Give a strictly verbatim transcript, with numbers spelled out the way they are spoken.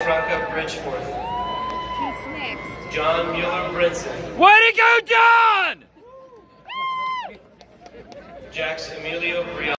Franca Bridgeforth. Who's next? John Mueller Brinson. Way to go, John! Jax Emilio Brian.